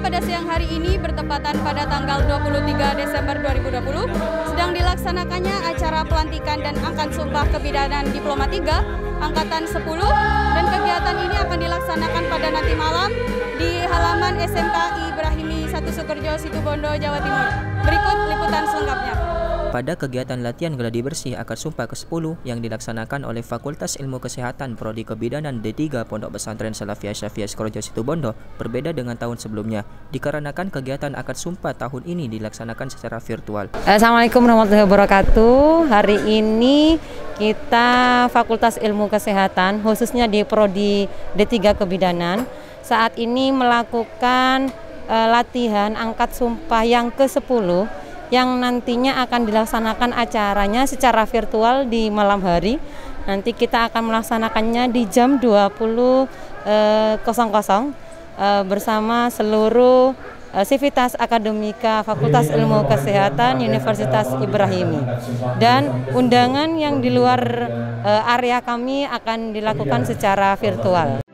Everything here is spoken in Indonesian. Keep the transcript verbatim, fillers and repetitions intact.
pada siang hari ini bertepatan pada tanggal dua puluh tiga Desember dua ribu dua puluh sedang dilaksanakannya acara pelantikan dan angkat sumpah kebidanan Diploma tiga Angkatan sepuluh, dan kegiatan ini akan dilaksanakan pada nanti malam di halaman S M K Ibrahimi satu Sukerjo, Situbondo, Jawa Timur. Berikut liputan selengkapnya. Pada kegiatan latihan gladi bersih akad sumpah ke sepuluh yang dilaksanakan oleh Fakultas Ilmu Kesehatan Prodi Kebidanan D tiga Pondok Pesantren Salafiyah Syafi'iyah Sukerjo Situbondo berbeda dengan tahun sebelumnya, dikarenakan kegiatan akad sumpah tahun ini dilaksanakan secara virtual. Assalamualaikum warahmatullahi wabarakatuh. Hari ini kita Fakultas Ilmu Kesehatan khususnya di Prodi D tiga Kebidanan saat ini melakukan uh, latihan angkat sumpah yang ke sepuluh yang nantinya akan dilaksanakan acaranya secara virtual di malam hari. Nanti kita akan melaksanakannya di jam dua puluh bersama seluruh uh, Sivitas Akademika Fakultas Ilmu Kesehatan Universitas Ibrahimi. Dan undangan yang di luar uh, area kami akan dilakukan secara virtual.